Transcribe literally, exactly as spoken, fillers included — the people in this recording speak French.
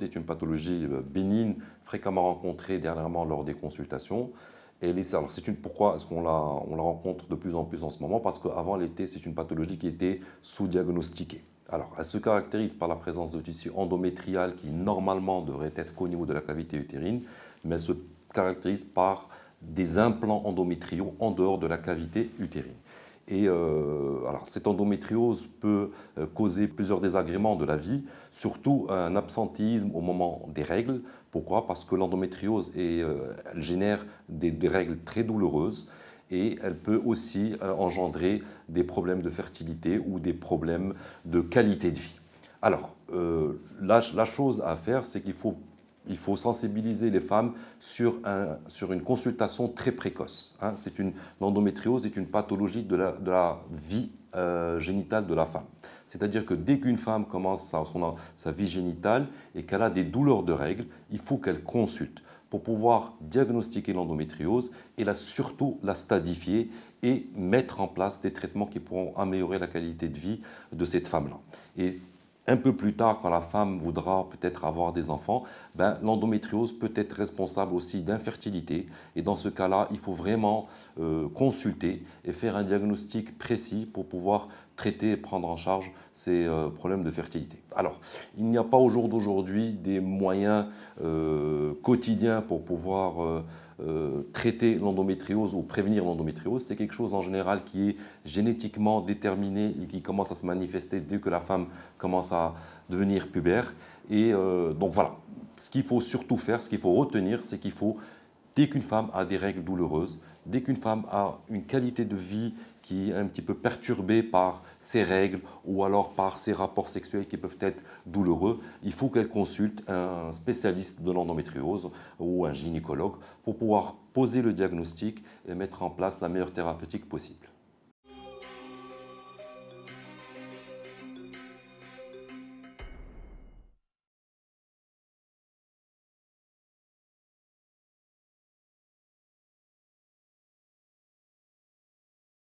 l'endométriose est une pathologie bénigne, fréquemment rencontrée dernièrement lors des consultations. Et les, alors c'est une, pourquoi est-ce qu'on la, on la rencontre de plus en plus en ce moment? Parce qu'avant l'été, c'est une pathologie qui était sous-diagnostiquée. Alors, elle se caractérise par la présence de tissu endométrial qui normalement devrait être qu'au niveau de la cavité utérine, mais elle se caractérise par des implants endométriaux en dehors de la cavité utérine. Et euh, alors, cette endométriose peut euh, causer plusieurs désagréments de la vie, surtout un absentéisme au moment des règles. Pourquoi? Parce que l'endométriose euh, elle génère des, des règles très douloureuses et elle peut aussi euh, engendrer des problèmes de fertilité ou des problèmes de qualité de vie. Alors, euh, la, la chose à faire, c'est qu'il faut Il faut sensibiliser les femmes sur, un, sur une consultation très précoce. Hein. C'est une, l'endométriose est une pathologie de la, de la vie euh, génitale de la femme. C'est-à-dire que dès qu'une femme commence sa, son, sa vie génitale et qu'elle a des douleurs de règles, il faut qu'elle consulte pour pouvoir diagnostiquer l'endométriose et la, surtout la stadifier et mettre en place des traitements qui pourront améliorer la qualité de vie de cette femme-là. Et un peu plus tard, quand la femme voudra peut-être avoir des enfants, ben, l'endométriose peut être responsable aussi d'infertilité. Et dans ce cas-là, il faut vraiment euh, consulter et faire un diagnostic précis pour pouvoir traiter et prendre en charge ces euh, problèmes de fertilité. Alors, il n'y a pas au jour d'aujourd'hui des moyens euh, quotidiens pour pouvoir euh, Euh, traiter l'endométriose ou prévenir l'endométriose. C'est quelque chose en général qui est génétiquement déterminé et qui commence à se manifester dès que la femme commence à devenir pubère. Et euh, donc voilà, ce qu'il faut surtout faire, ce qu'il faut retenir, c'est qu'il faut, dès qu'une femme a des règles douloureuses, dès qu'une femme a une qualité de vie qui est un petit peu perturbée par ses règles ou alors par ses rapports sexuels qui peuvent être douloureux, il faut qu'elle consulte un spécialiste de l'endométriose ou un gynécologue pour pouvoir poser le diagnostic et mettre en place la meilleure thérapeutique possible.